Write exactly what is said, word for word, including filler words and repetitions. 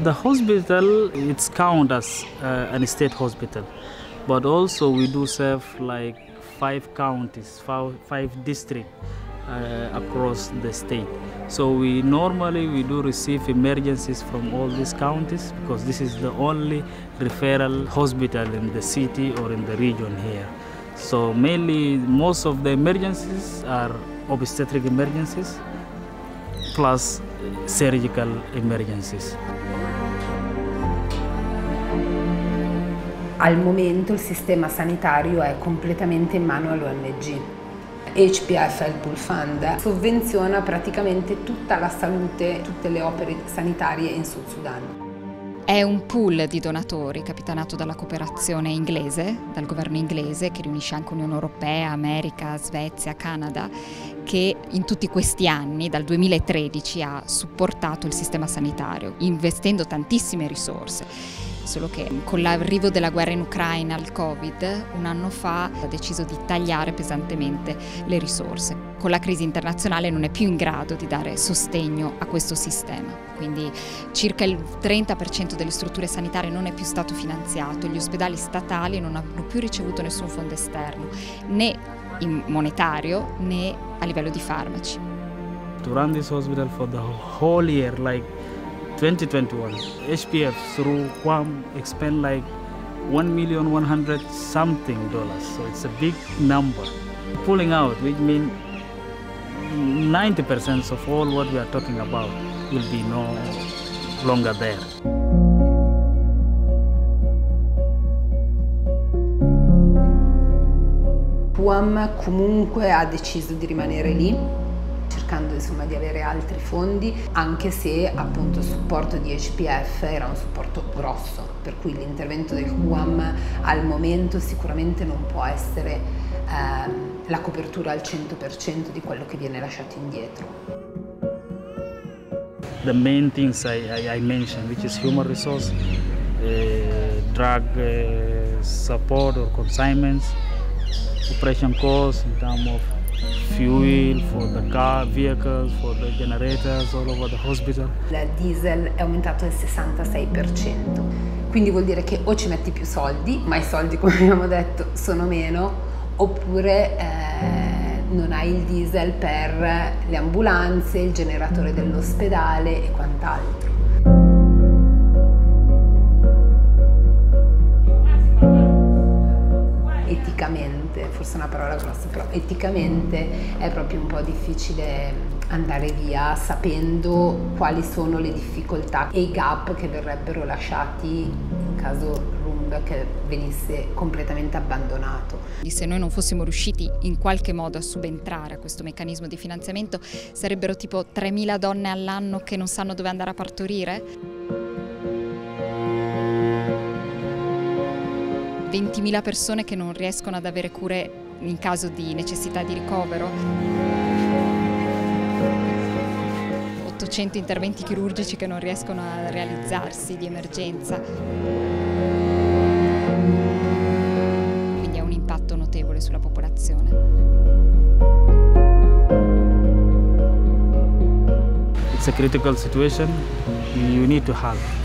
The hospital, it's counted as uh, an state hospital, but also we do serve like five counties, five, five districts uh, across the state. So we normally we do receive emergencies from all these counties because this is the only referral hospital in the city or in the region here. So mainly most of the emergencies are obstetric emergencies plus surgical emergencies. Al momento il sistema sanitario è completamente in mano all'O N G. H P F, il Pool Fund, sovvenziona praticamente tutta la salute, tutte le opere sanitarie in Sud Sudan. È un pool di donatori capitanato dalla cooperazione inglese, dal governo inglese, che riunisce anche Unione Europea, America, Svezia, Canada, che in tutti questi anni, dal duemilatredici, ha supportato il sistema sanitario, investendo tantissime risorse. Solo che con l'arrivo della guerra in Ucraina al Covid, un anno fa ha deciso di tagliare pesantemente le risorse. Con la crisi internazionale non è più in grado di dare sostegno a questo sistema. Quindi circa il trenta per cento delle strutture sanitarie non è più stato finanziato, gli ospedali statali non hanno più ricevuto nessun fondo esterno, né in monetario né a livello di farmaci. To run this hospital for the whole year, like twenty twenty-one, H P F through Q A M expend like one million one hundred something dollars, so it's a big number. Pulling out, which means ninety percent of all what we are talking about will be no longer there. Q A M comunque ha deciso di rimanere lì, cercando insomma di avere altri fondi, anche se appunto il supporto di H P F era un supporto grosso, per cui l'intervento del Q A M al momento sicuramente non può essere eh, la copertura al cento per cento di quello che viene lasciato indietro. The main things I, I, I mentioned, which is human resource, uh, drug uh, support or consignments, operation costs in terms of fuel for the car, vehicles, for the generators all over the hospital. Il diesel è aumentato del sessantasei per cento, quindi vuol dire che o ci metti più soldi, ma i soldi, come abbiamo detto, sono meno, oppure eh, non hai il diesel per le ambulanze, il generatore dell'ospedale e quant'altro. Eticamente, forse è una parola grossa, però eticamente è proprio un po' difficile andare via sapendo quali sono le difficoltà e i gap che verrebbero lasciati in caso Rung che venisse completamente abbandonato. Se noi non fossimo riusciti in qualche modo a subentrare a questo meccanismo di finanziamento, sarebbero tipo tremila donne all'anno che non sanno dove andare a partorire? ventimila persone che non riescono ad avere cure in caso di necessità di ricovero, ottocento interventi chirurgici che non riescono a realizzarsi di emergenza. Quindi ha un impatto notevole sulla popolazione. It's a critical situation, you need to help.